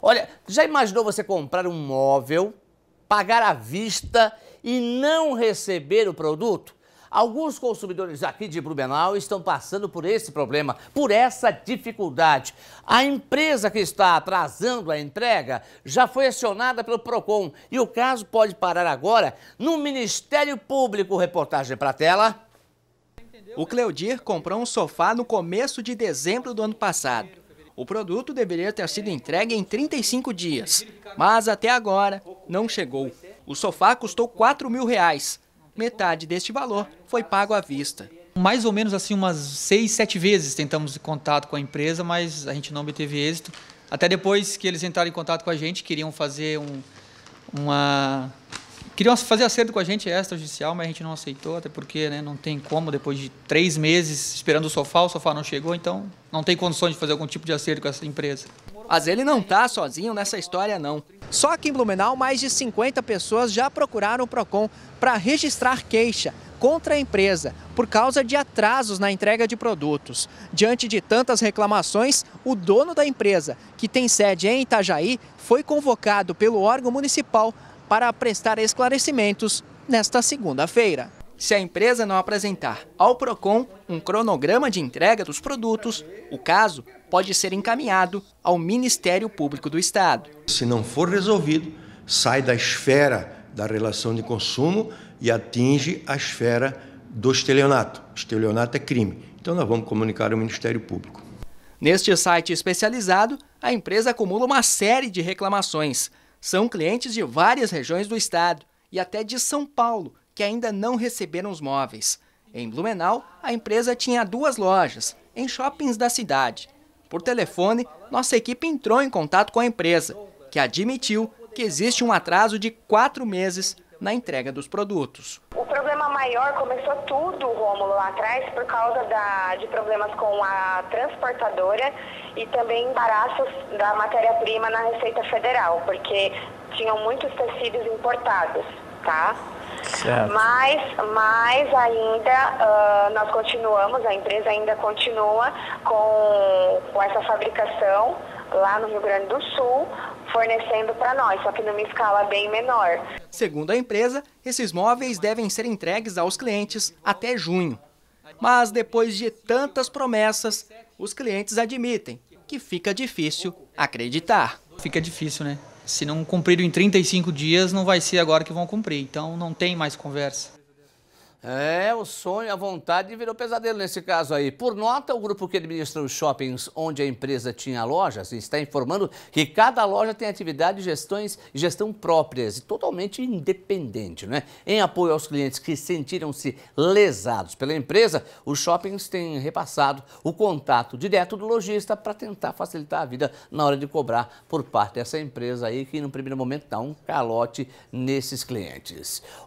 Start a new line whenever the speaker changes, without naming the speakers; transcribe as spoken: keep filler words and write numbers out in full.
Olha, já imaginou você comprar um móvel, pagar à vista e não receber o produto? Alguns consumidores aqui de Blumenau estão passando por esse problema, por essa dificuldade. A empresa que está atrasando a entrega já foi acionada pelo Procon e o caso pode parar agora no Ministério Público. Reportagem para a tela.
O Cleudir comprou um sofá no começo de dezembro do ano passado. O produto deveria ter sido entregue em trinta e cinco dias, mas até agora não chegou. O sofá custou quatro mil reais. Metade deste valor foi pago à vista.
Mais ou menos assim umas seis, sete vezes tentamos contato com a empresa, mas a gente não obteve êxito. Até depois que eles entraram em contato com a gente, queriam fazer um, uma... Queriam fazer acerto com a gente extrajudicial, mas a gente não aceitou, até porque, né, não tem como, depois de três meses esperando o sofá, o sofá não chegou, então não tem condições de fazer algum tipo de acerto com essa empresa.
Mas ele não está sozinho nessa história, não. Só aqui em Blumenau, mais de cinquenta pessoas já procuraram o Procon para registrar queixa contra a empresa por causa de atrasos na entrega de produtos. Diante de tantas reclamações, o dono da empresa, que tem sede em Itajaí, foi convocado pelo órgão municipal para prestar esclarecimentos nesta segunda-feira. Se a empresa não apresentar ao Procon um cronograma de entrega dos produtos, o caso pode ser encaminhado ao Ministério Público do Estado.
Se não for resolvido, sai da esfera da relação de consumo e atinge a esfera do estelionato. Estelionato é crime. Então nós vamos comunicar ao Ministério Público.
Neste site especializado, a empresa acumula uma série de reclamações. São clientes de várias regiões do estado e até de São Paulo, que ainda não receberam os móveis. Em Blumenau, a empresa tinha duas lojas, em shoppings da cidade. Por telefone, nossa equipe entrou em contato com a empresa, que admitiu que existe um atraso de quatro meses na entrega dos produtos.
O problema maior começou tudo, Rômulo, lá atrás, por causa da, de problemas com a transportadora e também embaraços da matéria-prima na Receita Federal, porque tinham muitos tecidos importados, tá?
Certo.
Mas, mas ainda uh, nós continuamos, a empresa ainda continua com, com essa fabricação lá no Rio Grande do Sul, fornecendo para nós, só que numa escala bem menor.
Segundo a empresa, esses móveis devem ser entregues aos clientes até junho. Mas depois de tantas promessas, os clientes admitem que fica difícil acreditar.
Fica difícil, né? Se não cumpriram em trinta e cinco dias, não vai ser agora que vão cumprir. Então não tem mais conversa.
É, o sonho, a vontade virou pesadelo nesse caso aí. Por nota, o grupo que administra os shoppings onde a empresa tinha lojas está informando que cada loja tem atividade de gestões, gestão próprias e totalmente independente, né? Em apoio aos clientes que sentiram-se lesados pela empresa, os shoppings têm repassado o contato direto do lojista para tentar facilitar a vida na hora de cobrar por parte dessa empresa aí que no primeiro momento dá um calote nesses clientes.